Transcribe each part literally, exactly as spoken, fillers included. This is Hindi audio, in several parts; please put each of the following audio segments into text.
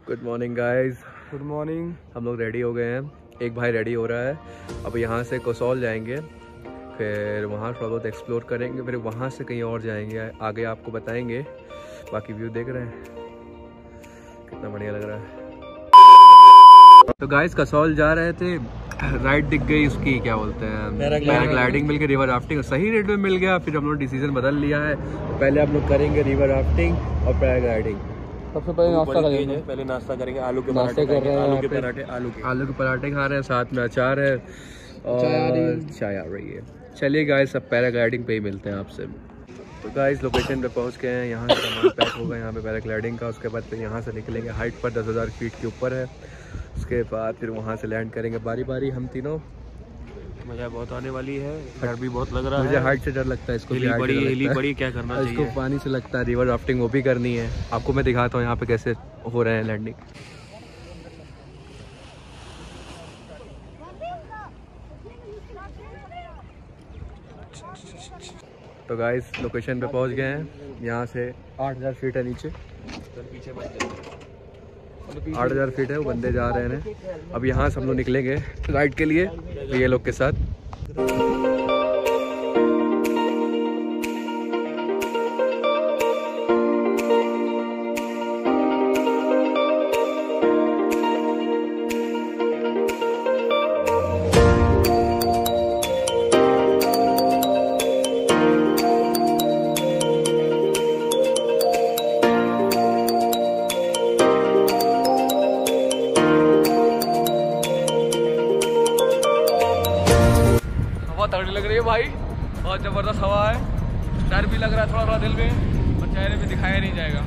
Good morning guys. Good morning. हम लोग रेडी हो गए हैं। एक भाई रेडी हो रहा है। अब यहाँ से कसौल जाएंगे, फिर वहाँ थोड़ा बहुत एक्सप्लोर करेंगे, फिर वहाँ से कहीं और जाएंगे, आगे आपको बताएंगे। बाकी व्यू देख रहे हैं कितना बढ़िया लग रहा है। तो गाइस कसौल जा रहे थे, राइड दिख गई उसकी, क्या बोलते हैं, पैराग्लाइडिंग मिल गई, रिवर राफ्टिंग सही रेट में मिल गया। फिर हम लोग डिसीजन बदल लिया है, पहले हम लोग करेंगे रिवर राफ्टिंग और पैराग्लाइडिंग। सबसे पहले नाश्ता करेंगे। पहले नाश्ता करेंगे, आलू के नाश्ते कर रहे हैं, आलू के पराठे आलू के आलू के पराठे खा रहे हैं, साथ में अचार है और चाय आ रही है। चलिए गाइस, सब पैराग्लाइडिंग पे ही मिलते हैं आपसे। तो गाइस लोकेशन पे पहुंच गए हैं, यहाँ से सामान पैक होगा यहाँ पे पैराग्लाइडिंग का। उसके बाद फिर यहाँ से निकलेंगे, हाइट पर दस हज़ार फीट के ऊपर है। उसके बाद फिर वहाँ से लैंड करेंगे बारी बारी हम तीनों। मजा बहुत आने वाली है, डर भी बहुत लग रहा है। मुझे हाइट से डर लगता है, इसको हिली बड़ी हिली बड़ी क्या करना चाहिए। इसको पानी से लगता है, रिवर राफ्टिंग वो भी करनी है। आपको मैं दिखाता हूँ यहाँ पे कैसे हो रहे हैं लैंडिंग। तो गाइस लोकेशन पे पहुँच गए हैं, यहाँ से आठ हज़ार फीट है नीचे, आठ हज़ार फीट है, वो बंदे जा रहे हैं। अब यहाँ से हम लोग निकलेंगे राइड के लिए ये लोग के साथ। तगड़ी लग रही है भाई, बहुत जबरदस्त हवा है। डर भी लग रहा है थोड़ा थोड़ा दिल में, पर चेहरे पे दिखाया नहीं जाएगा।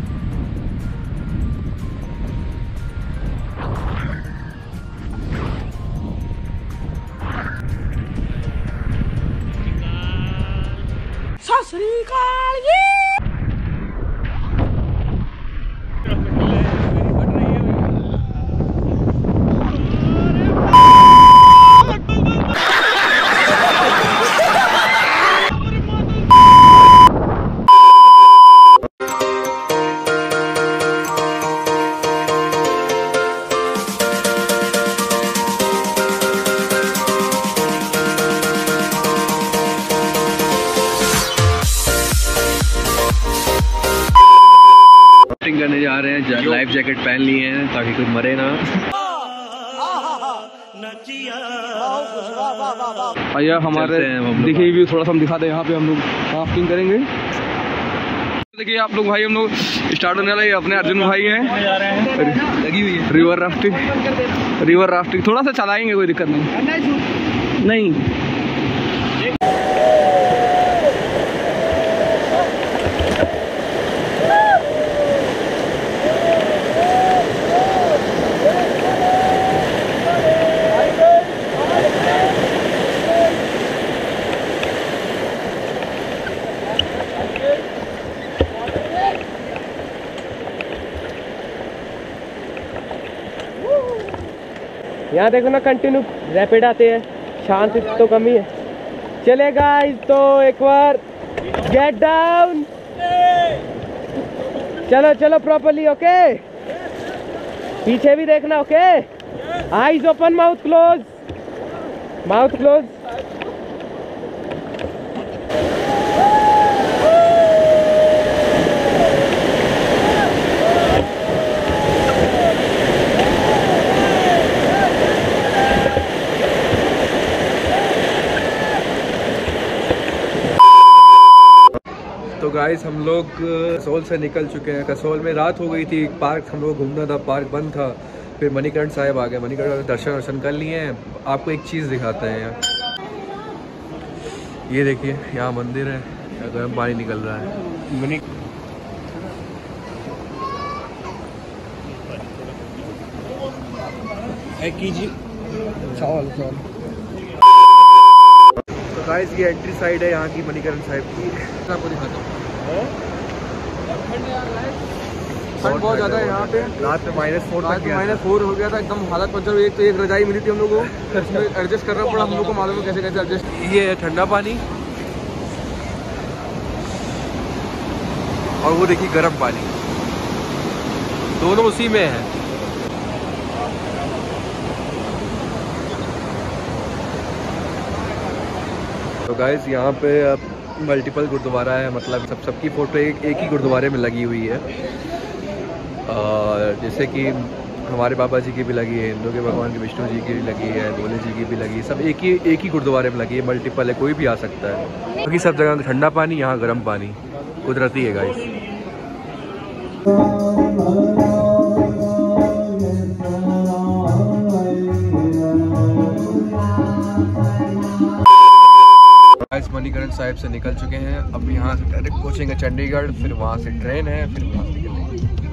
सत श्री अकाल जी। करने जा रहे हैं, लाइफ जैकेट पहन लिए हैं ताकि कोई मरे ना। भैया हमारे देखिए व्यू थोड़ा सा हम दिखा दें। यहाँ पे हम लोग राफ्टिंग करेंगे। देखिए आप लोग भाई, हम लोग स्टार्ट होने वाले, अपने अर्जुन भाई हैं, लगी हुई है रिवर राफ्टिंग। रिवर राफ्टिंग थोड़ा सा चलाएंगे, कोई दिक्कत नहीं नहीं। यहाँ देखो ना, कंटिन्यू रैपिड आते हैं, शांति तो कमी है। चले गाइस, तो एक बार गेट डाउन, चलो चलो प्रॉपर्ली, ओके। पीछे भी देखना, okay. Eyes open, mouth close, mouth close. तो गाइस हम लोग कसौल से निकल चुके हैं। कसौल में रात हो गई थी, पार्क हम लोग घूमना था, पार्क बंद था। फिर मणिकर्ण साहिब आ गए, मणिकर्ण दर्शन दर्शन कर लिए हैं। आपको एक चीज़ दिखाते हैं यहाँ, ये देखिए यहाँ मंदिर है, गर्म पानी निकल रहा है। मणि कीजिए चावल चावल। तो गाइस ये एंट्री साइड है यहाँ की, मणिकर्ण साहिब की। आपको दिखाता हूँ, ठंड बहुत ज़्यादा है यहाँ पे। रात में माइनस फोर तक माइनस फोर हो गया था, एकदम हालत पंचर। एक तो एक रजाई मिली थी हम लोग को, उसमें एडजस्ट करना पड़ा हम लोग को, मालूम है कैसे कैसे एडजस्ट। ये है ठंडा पानी और वो देखिए गर्म पानी। दोनों उसी में है। तो गाइस यहाँ पे मल्टीपल गुरुद्वारा है, मतलब सब सबकी फ़ोटो एक एक ही गुरुद्वारे में लगी हुई है। और जैसे कि हमारे बाबा जी की भी लगी है, हिंदू के भगवान की विष्णु जी की भी लगी है, भोले जी की भी लगी है, सब एक ही एक ही गुरुद्वारे में लगी है। मल्टीपल है, कोई भी आ सकता है। क्योंकि सब जगह ठंडा पानी, यहाँ गर्म पानी कुदरती है गाइस। गाइस मणिकरण साहिब से निकल चुके हैं। अब यहाँ से डायरेक्ट कोचिंग है चंडीगढ़, फिर वहाँ से ट्रेन है, फिर वहाँ से निकलेंगे।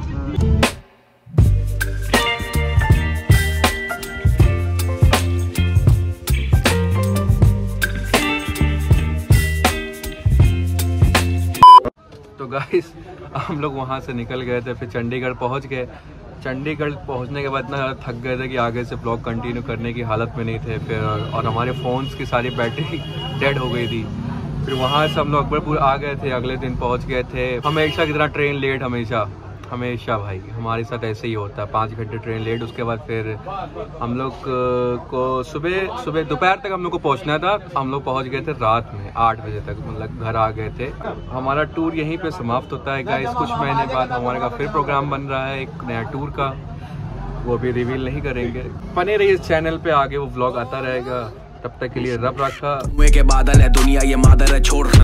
तो गाइस हम लोग वहाँ से निकल गए थे, फिर चंडीगढ़ पहुँच गए। चंडीगढ़ पहुंचने के बाद इतना ज़्यादा थक गए थे कि आगे से ब्लॉग कंटिन्यू करने की हालत में नहीं थे। फिर और हमारे फ़ोन्स की सारी बैटरी डेड हो गई थी। फिर वहाँ से हम लोग अकबरपुर आ गए थे, अगले दिन पहुंच गए थे। हमेशा की तरह ट्रेन लेट, हमेशा हमेशा भाई हमारे साथ ऐसे ही होता है, पाँच घंटे ट्रेन लेट। उसके बाद फिर हम लोग को सुबह सुबह दोपहर तक हम लोग को पहुंचना था, हम लोग पहुंच गए थे रात में आठ बजे तक, मतलब घर आ गए थे। हमारा टूर यहीं पे समाप्त होता है गाइस। कुछ महीने बाद हमारे का फिर प्रोग्राम बन रहा है एक नया टूर का, वो भी रिवील नहीं करेंगे। बने रहिए इस चैनल पे, आगे वो व्लॉग आता रहेगा। तब तक के लिए रब रखा। के बादल है दुनिया ये मादर है छोड़